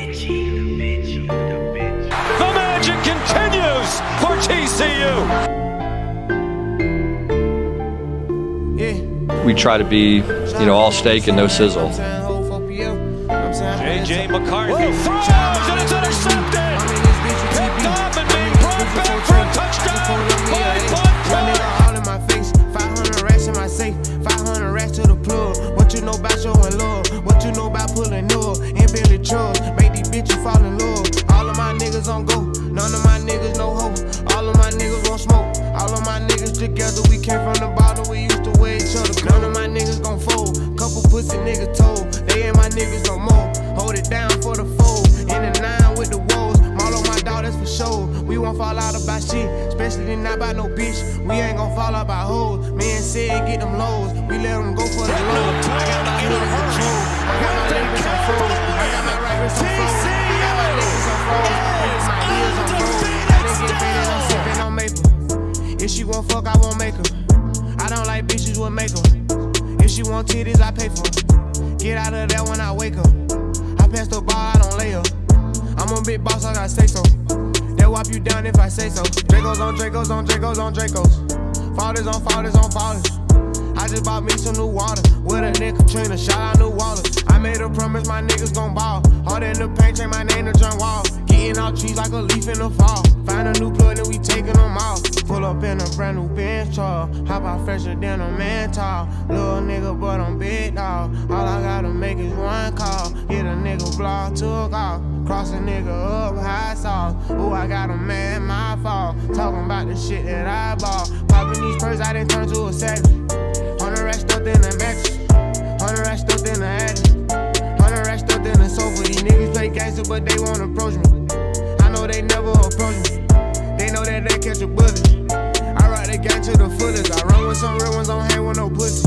The magic continues for TCU. We try to be, all steak and no sizzle. J.J. McCarthy throws and it's intercepted. Picked up and being brought back for a touchdown by all in my face. 500 racks in my safe. 500 racks to the plug. What you know about showing love? What you know about pulling up? And Billy Chubbs make these bitches fall in love. All of my niggas on go. None of my niggas no hope. All of my niggas won't smoke. All of my niggas together. We came from the bottom. We used to wear each other. None of my niggas gon' fold. Couple pussy niggas told. They ain't my niggas no more. Hold it down for the fold. In the 9 with the woes. All of my daughters for sure. We won't fall out about shit. Especially not by no bitch. We ain't gon' fall out by hoes. Man said get them lows. We let them go for the low. I got my hood in control. I got my niggas on fold. I got my right wrist on fold. I got my niggas on fold. My ears on fold. I didn't get faded. I'm sipping on maple. If she won't fuck, I won't make her. I don't like bitches with makeup. If she want titties, I pay for her. Get out of there when I wake up. I pass the ball, I don't lay up. I'm a big boss, I gotta say so. They'll wipe you down if I say so. Dracos on Dracos on Dracos on Dracos. Fathers on fathers on fathers. I just bought me some new water. With a nigga Katrina, shout out New Wallace. I made a promise my niggas gon' ball. Hard in the paint, change my name to John Wall. Getting out trees like a leaf in the fall. Find a new plug and we taking them off. Pull up in a brand new Benz truck. Hop out fresher than a man tall. Little nigga, but I'm big dog. All I gotta make is one call. Get a nigga block, took off. Cross a nigga up, high sauce. Ooh, I got a man, my fault. Talking about the shit that I bought. Popping these purses, I done turn to a savage. 100 racks stuffed in the mattress. 100 racks stuffed in the attic. 100 racks stuffed in the sofa. These niggas play gangster, but they won't approach me. I know they never approach me. They know that they catch a bullet. I rock the gang to the fullest. I run with some real ones, don't hang with no pussy.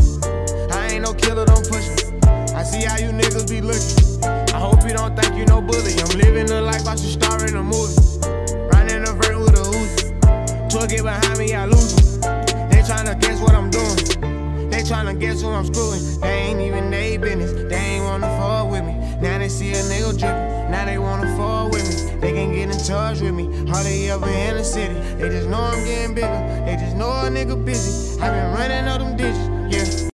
I ain't no killer, don't push me. I see how you niggas be looking. I hope you don't think you no bully. I'm living the life I should star in a movie. Riding in a vert with a Uzi. Twirl get behind me, I lose them. They tryna guess what I'm doing. They tryna guess who I'm screwing. They ain't even they business. They ain't wanna fuck with me. Now they see a nigga drippin'. Now they wanna fuck with me. They can get in touch with me. Hardly ever in the city. They just know I'm getting bigger. They just know a nigga busy. I been running all them digits. Yeah.